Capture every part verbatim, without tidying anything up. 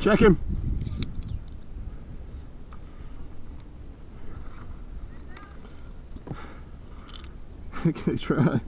Check him. Okay, try.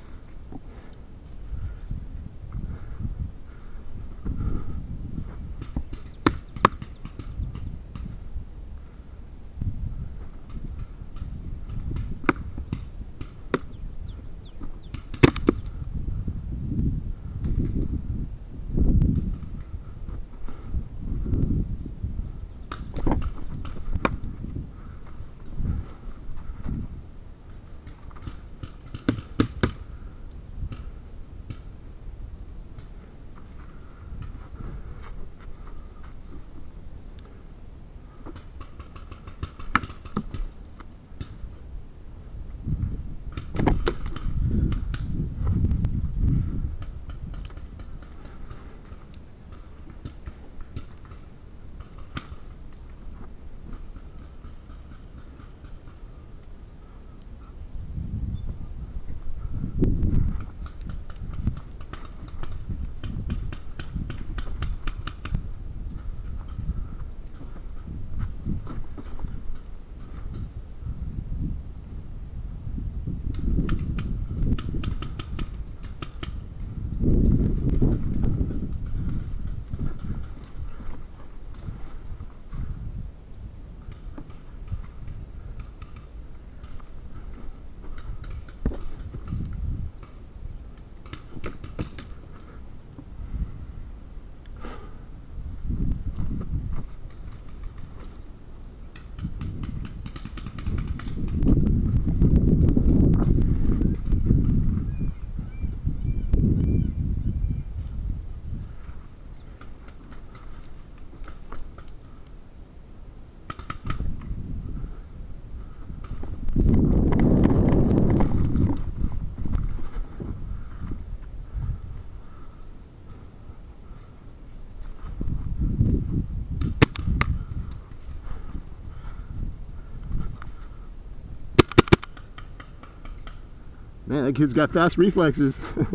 Man, that kid's got fast reflexes.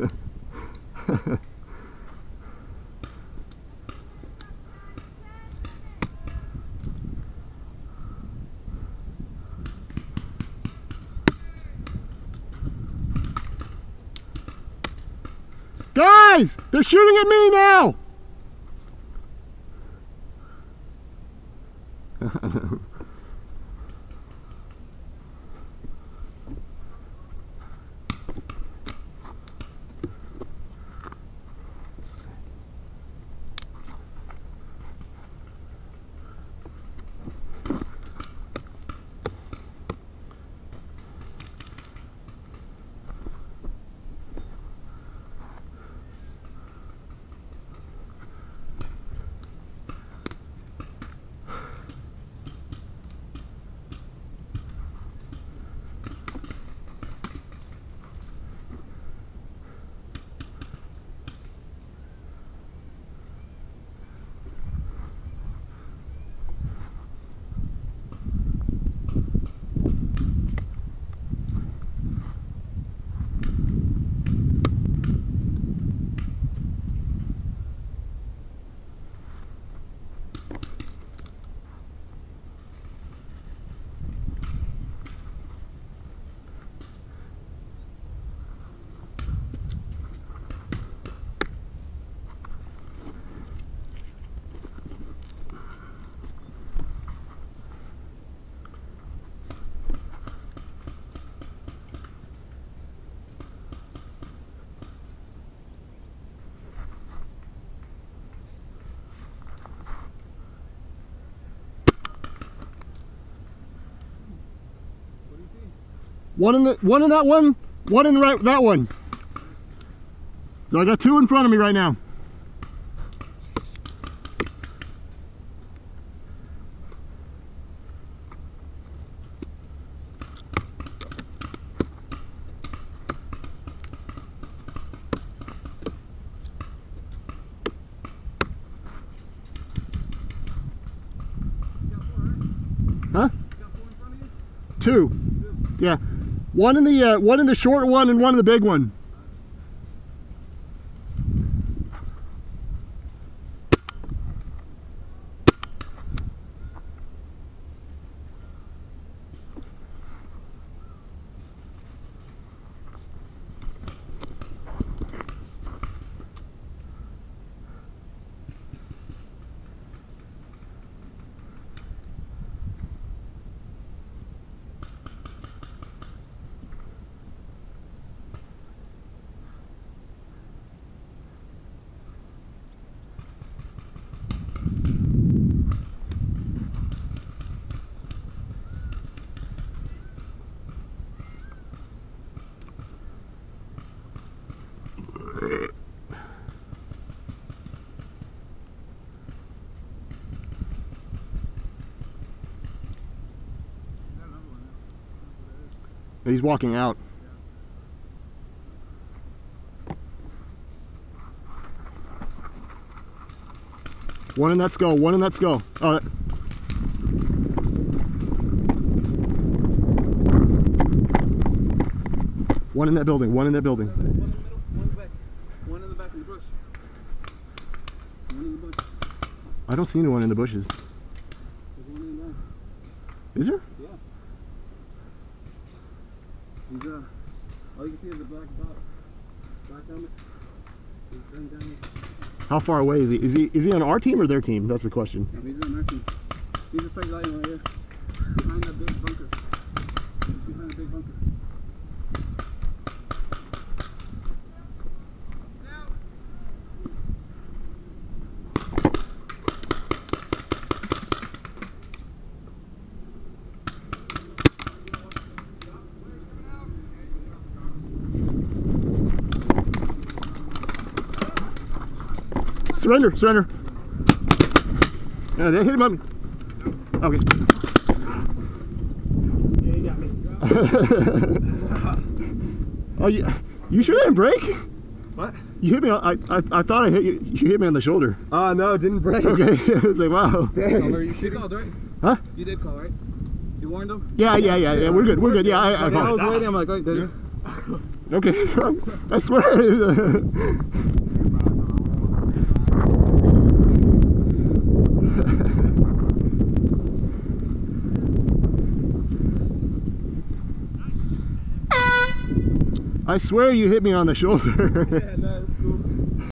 Guys, they're shooting at me now. One in the one in that one, one in right that one. So I got two in front of me right now. Huh? Two. Yeah. One in the uh, one in the short one and one in the big one. He's walking out. One in that skull, one in that skull. Oh, one in that building, one in that building. One in the middle, one in the back. One in the back of the bush. One in the bush. I don't see anyone in the bushes. There's one in there. Is there? Yeah. He's, uh, all you can see is the black dot. Black helmet. He's turned down. How far away is he? Is he is he on our team or their team? That's the question. Yeah, he's on our team. He's a straight line right here. Behind that big bunker. Behind the big bunker. Surrender, surrender. Yeah, they hit him on me. Okay. Yeah, he got me. Oh, you, you sure didn't break? What? You hit me on, I, I, I thought I hit you, you hit me on the shoulder. Oh, no, it didn't break. Okay, I was like, wow. Dang. You should called, right? Huh? You did call, right? You warned him? Yeah, yeah, yeah, yeah, we're good, we're good. Yeah, I, I, I, I was waiting, I'm like, oh, did yeah. Okay, I swear. I swear you hit me on the shoulder. Yeah, no, it's cool.